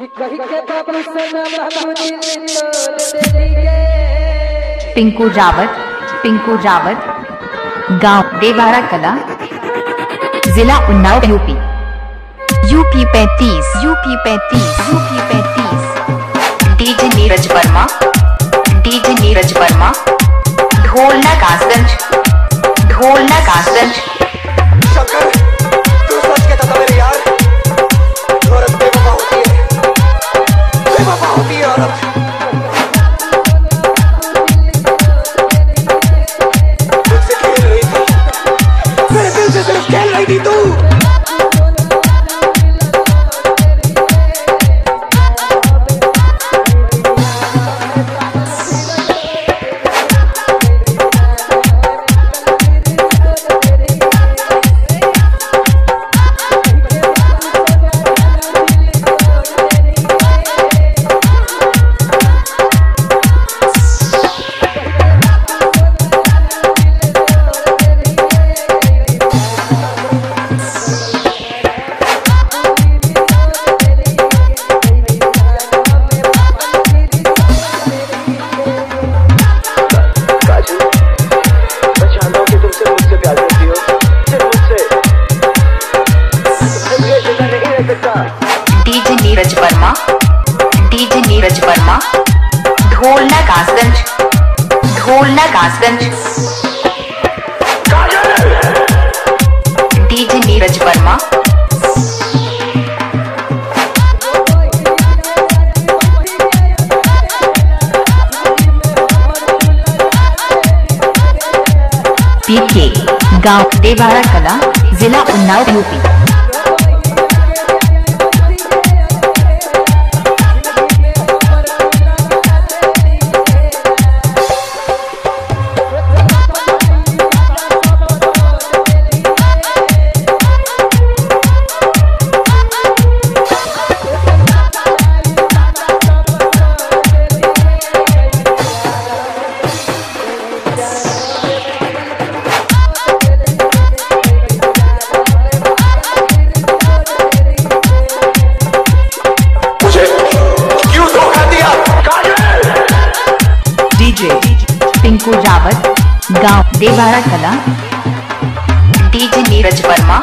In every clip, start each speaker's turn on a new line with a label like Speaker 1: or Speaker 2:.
Speaker 1: पिंकू रावत गांव देवारा कला जिला Unnao UP 35 DJ Neeraj Verma Dholna Kasganj
Speaker 2: Shankar, तू सच कहता था मेरे यार, औरत बेवफा होती है, औरत। मुझसे खेल रही थी, मेरे दिल से सिर्फ खेल रही थी तू।
Speaker 1: DJ Neeraj Verma Dholna Kasganj DJ Neeraj Verma PK गांव देवारा कला जिला उन्नाव यूपी। पिंकू रावत गांव देवारा कला डीजे नीरज वर्मा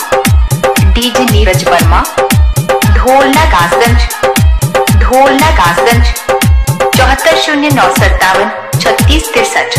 Speaker 1: ढोलना कासगंज 740957 3663।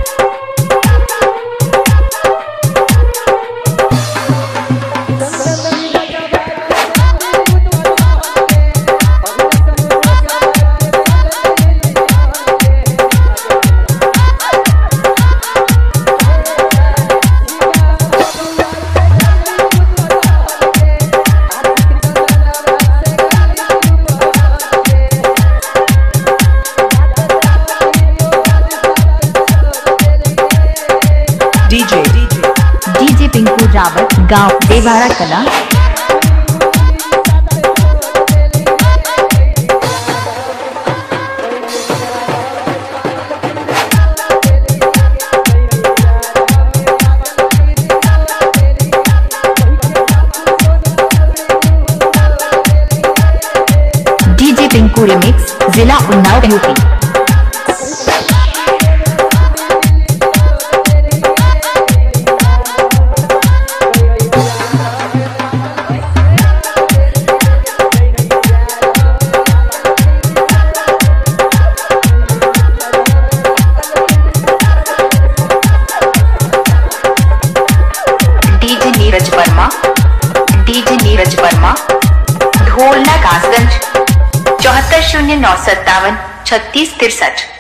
Speaker 1: डीजे पिंकू रावत गांव देवारा कला डीजे पिंकू रिमिक्स जिला उन्नाव यूपी। डीजे नीरज वर्मा ढोलना कासगंज 740957 3663।